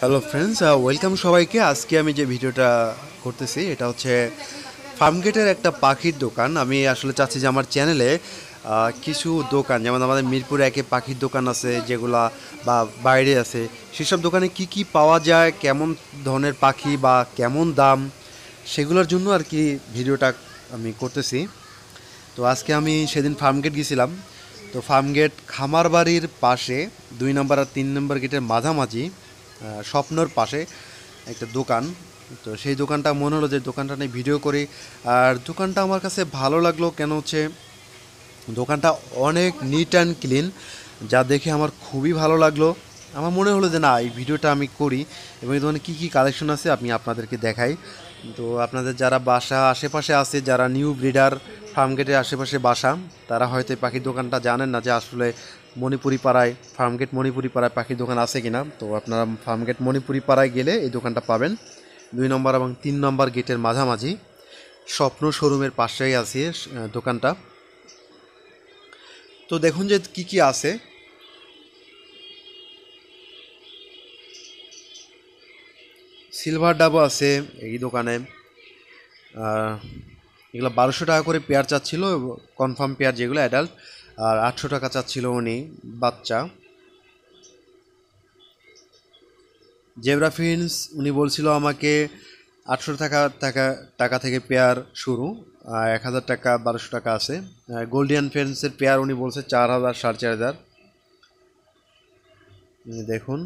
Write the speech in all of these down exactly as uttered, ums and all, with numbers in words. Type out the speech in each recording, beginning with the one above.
Hello friends, welcome সবাইকে। আজকে আমি যে ভিডিওটা করতেছি এটা হচ্ছে ফার্মগেটের একটা পাখির দোকান। আমি আসলে চাচ্ছি যে আমার চ্যানেলে কিছু দোকান, যেমন আমাদের মিরপুরে একে পাখির দোকান আছে যেগুলা, বা বাইরে আছে, সেসব দোকানে কি কি পাওয়া যায়, কেমন ধরনের পাখি বা কেমন দাম, সেগুলোর জন্য আর কি ভিডিওটা আমি করতেছি। তো আজকে আমি সেদিন ফার্মগেট গেছিলাম। তো ফার্মগেট খামার বাড়ির পাশে দুই নম্বর আর তিন নম্বর গেটের মাঝামাঝি স্বপ্নর পাশে একটা দোকান। তো সেই দোকানটা মনে হলো যে দোকানটা নিয়ে ভিডিও করি। আর দোকানটা আমার কাছে ভালো লাগলো কেন হচ্ছে দোকানটা অনেক নিট অ্যান্ড ক্লিন, যা দেখে আমার খুবই ভালো লাগলো। আমার মনে হলো যে না, এই ভিডিওটা আমি করি এবং এই দোকানে কী কী কালেকশন আছে আমি আপনাদেরকে দেখাই। তো আপনাদের যারা বাসা আশেপাশে আছে, যারা নিউ ব্রিডার ফার্মগেটের আশেপাশে বাসা, তারা হয়তো এই পাখির দোকানটা জানেন না যে আসলে মণিপুরি পাড়ায়, ফার্মগেট মণিপুরি পাড়ায় পাখির দোকান আছে কিনা। তো আপনারা ফার্মগেট মণিপুরি পাড়ায় গেলে এই দোকানটা পাবেন। দুই নম্বর এবং তিন নম্বর গেটের মাঝামাঝি স্বপ্ন শোরুমের পাশেই আছে দোকানটা। তো দেখুন যে কি কি আছে। সিলভার ডাবও আছে এই দোকানে। এগুলো বারোশো টাকা করে পেয়ার চাচ্ছিল, কনফার্ম পেয়ার যেগুলো অ্যাডাল্ট। আর আটশো টাকা চাচ্ছিল উনি বাচ্চা। জেব্রা ফিন্স উনি বলছিল আমাকে আটশো টাকা টাকা টাকা থেকে পেয়ার শুরু, এক হাজার টাকা বারোশো টাকা আছে। গোল্ডিয়ান ফেন্সের পেয়ার উনি বলছে চার হাজার সাড়ে চার হাজার। দেখুন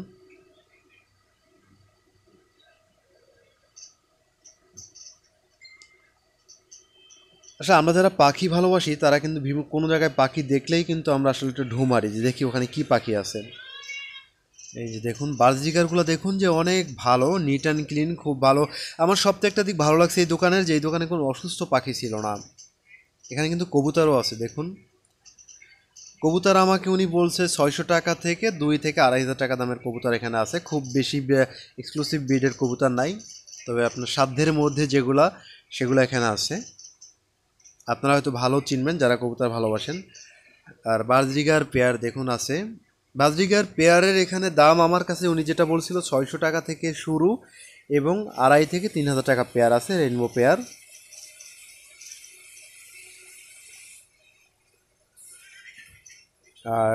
আসলে আমরা যারা পাখি ভালোবাসি তারা কিন্তু কোনো জায়গায় পাখি দেখলেই কিন্তু আমরা আসলে একটু ঢু মারি যে দেখি ওখানে কি পাখি আছে। এই যে দেখুন বার্জিকারগুলো দেখুন যে অনেক ভালো, নিট অ্যান্ড ক্লিন, খুব ভালো। আমার সবথেকে একটা দিক ভালো লাগছে এই দোকানের, যে এই দোকানে কোনো অসুস্থ পাখি ছিল না। এখানে কিন্তু কবুতরও আছে দেখুন। কবুতর আমাকে উনি বলছে ছয়শো টাকা থেকে দুই থেকে আড়াই হাজার টাকা দামের কবুতর এখানে আছে। খুব বেশি এক্সক্লুসিভ ব্রিডের কবুতর নাই, তবে আপনার সাধ্যের মধ্যে যেগুলা সেগুলো এখানে আছে। আপনারা হয়তো ভালো চিনবেন যারা কবুতর ভালোবাসেন। আর বাজরিগার পেয়ার দেখুন আছে। বাজরিগার পেয়ারের এখানে দাম আমার কাছে উনি যেটা বলছিল ছয়শো টাকা থেকে শুরু এবং আড়াই থেকে তিন হাজার টাকা পেয়ার আছে, রেইনবো পেয়ার। আর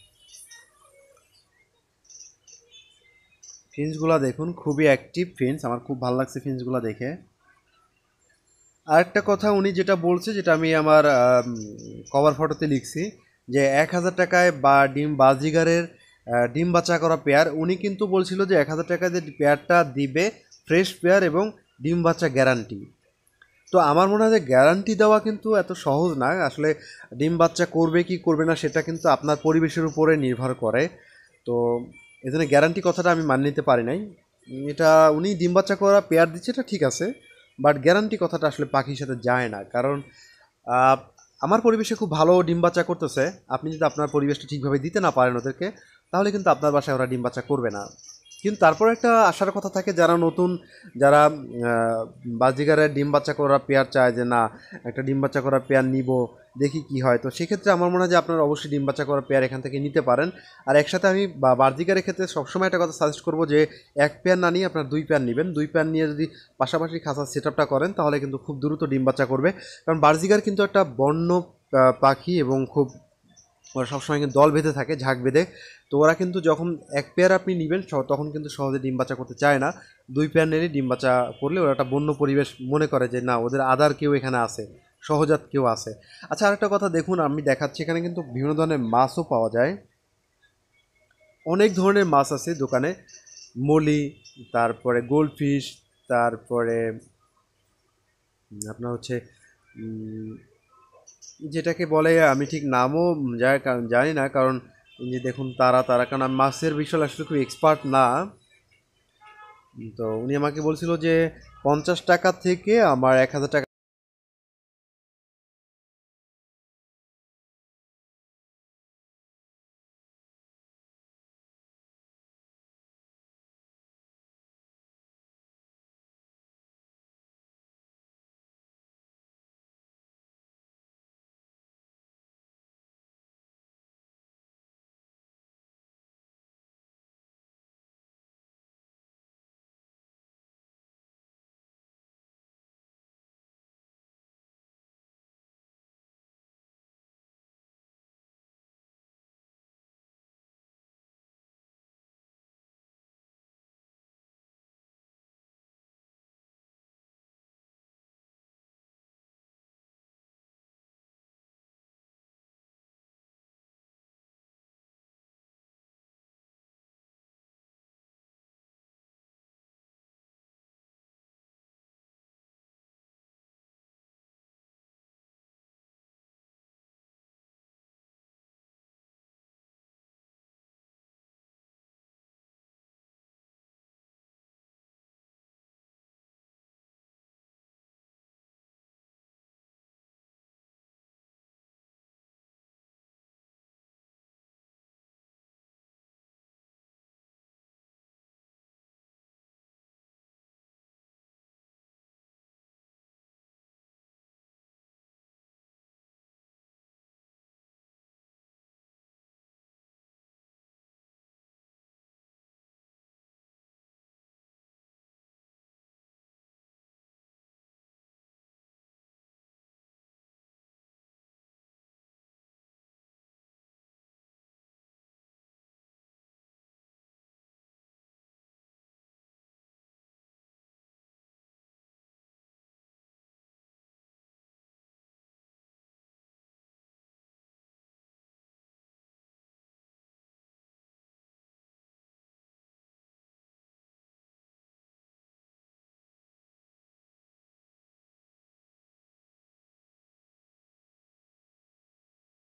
ফিন্সগুলো দেখুন খুবই অ্যাক্টিভ ফিন্স, আমার খুব ভালো লাগছে ফিন্সগুলো দেখে। আরেকটা কথা উনি যেটা বলছে, যেটা আমি আমার কভার ফটোতে লিখছি, যে এক হাজার টাকায় বা ডিম বাজিগারের ডিম বাচ্চা করা পেয়ার, উনি কিন্তু বলছিল যে এক হাজার টাকায় যে পেয়ারটা দিবে ফ্রেশ পেয়ার এবং ডিম বাচ্চা গ্যারান্টি। তো আমার মনে হয় যে গ্যারান্টি দেওয়া কিন্তু এত সহজ না আসলে। ডিম বাচ্চা করবে কি করবে না সেটা কিন্তু আপনার পরিবেশের উপরে নির্ভর করে। তো এজন্য গ্যারান্টি কথাটা আমি মান্য নিতে পারি নাই। এটা উনি ডিম বাচ্চা করা পেয়ার দিচ্ছে, এটা ঠিক আছে, বাট গ্যারান্টি কথাটা আসলে পাখির সাথে যায় না। কারণ আমার পরিবেশে খুব ভালো ডিম বাচ্চা করতেছে, আপনি যদি আপনার পরিবেশটা ঠিকভাবে দিতে না পারেন ওদেরকে, তাহলে কিন্তু আপনার বাসায় ওরা ডিম বাচ্চা করবে না। কিন্তু তারপর একটা আশার কথা থাকে যারা নতুন, যারা বাজিগারের ডিম বাচ্চা করা পেয়ার চায় যে না একটা ডিম বাচ্চা করা পেয়ার নিব, দেখি কি হয়। তো সেক্ষেত্রে আমার মনে হয় যে আপনারা অবশ্যই ডিম বাচ্চা করা পেয়ার এখান থেকে নিতে পারেন। আর একসাথে আমি বাজিগারের ক্ষেত্রে সবসময় একটা কথা সাজেস্ট করবো যে এক পেয়ার না নিয়ে আপনার দুই পেয়ার নেবেন। দুই পেয়ার নিয়ে যদি পাশাপাশি খাঁচার সেট আপটা করেন তাহলে কিন্তু খুব দ্রুত ডিম বাচ্চা করবে। কারণ বাজিগার কিন্তু একটা বন্য পাখি এবং খুব ওরা সবসময় কিন্তু দল বেঁধে থাকে, ঝাঁক বেঁধে। তো ওরা কিন্তু যখন এক পেয়ার আপনি নেবেন তখন কিন্তু সহজে ডিম বাচ্চা করতে চায় না। দুই পেয়ার নিলে ডিম বাচ্চা করলে ওরা একটা বন্য পরিবেশ মনে করে যে না ওদের আদার কেউ এখানে আছে, সহজাত কেউ আছে। আচ্ছা আরেকটা কথা দেখুন, আমি দেখাচ্ছি এখানে কিন্তু বিভিন্ন ধরনের মাছও পাওয়া যায়। অনেক ধরনের মাছ আছে দোকানে, মলি, তারপরে গোল্ডফিশ, তারপরে আপনার হচ্ছে যেটাকে বলে আমি ঠিক নামও জানি না, কারণ যে দেখুন তারা তারা কারণ আমি মাছের বিষয় আসলে খুব এক্সপার্ট না। তো উনি আমাকে বলছিল যে পঞ্চাশ টাকা থেকে আমার এক হাজার টাকা